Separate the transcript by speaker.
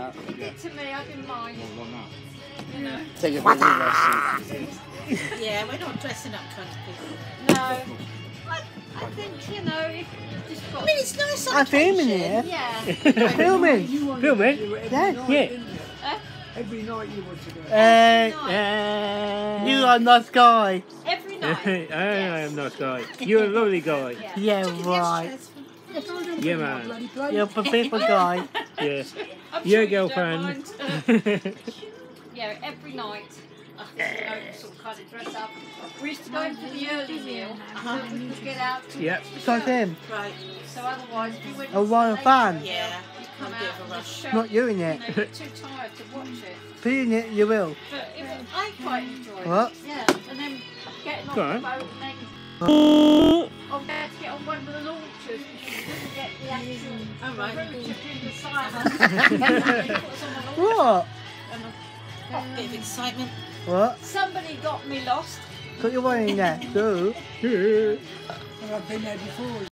Speaker 1: that.
Speaker 2: He did to me, I didn't mind.
Speaker 1: You know.
Speaker 3: Take a bit of
Speaker 4: Yeah, we're not dressing up kind of people.
Speaker 2: No. I think, you know, if you just got...
Speaker 4: I mean, it's nice on
Speaker 3: I'm filming
Speaker 4: occasion.
Speaker 3: here.
Speaker 2: Yeah.
Speaker 3: Filming.
Speaker 1: Filming?
Speaker 3: Yeah.
Speaker 1: Every night you want to go.
Speaker 3: You are a nice guy.
Speaker 2: Every night.
Speaker 1: I am nice guy. You're a lovely guy.
Speaker 3: Yeah, right.
Speaker 1: Yeah, man.
Speaker 3: You're a beautiful guy.
Speaker 1: Yeah.
Speaker 2: I'm
Speaker 1: Your
Speaker 2: sure you don't
Speaker 1: girlfriend.
Speaker 2: mind. Yeah, every night. You know, sort of kind of dress up. We used to go in for the early meal so we could get out to
Speaker 1: Yep.
Speaker 2: watch the
Speaker 3: So
Speaker 2: show.
Speaker 3: him.
Speaker 4: Right.
Speaker 2: So otherwise, if you went
Speaker 3: A royal
Speaker 2: late
Speaker 3: fan.
Speaker 4: Yeah.
Speaker 2: you come
Speaker 4: A bit
Speaker 2: out
Speaker 4: of a
Speaker 2: and the
Speaker 4: rush.
Speaker 2: show,
Speaker 3: Not doing
Speaker 2: you
Speaker 3: it.
Speaker 2: know, you're too tired to watch it.
Speaker 3: Doing it, you will.
Speaker 2: But I quite enjoy it.
Speaker 3: What?
Speaker 2: Yeah, and then getting off
Speaker 1: Go
Speaker 2: the
Speaker 1: on.
Speaker 2: boat and then I had to get on one of the launches because you couldn't get the actual
Speaker 4: Oh, right.
Speaker 2: route in the silence.
Speaker 3: What?
Speaker 4: Bit of excitement.
Speaker 3: What?
Speaker 2: Somebody got me lost.
Speaker 3: Put your one in there. Go.
Speaker 1: Yeah.
Speaker 5: I've been there before.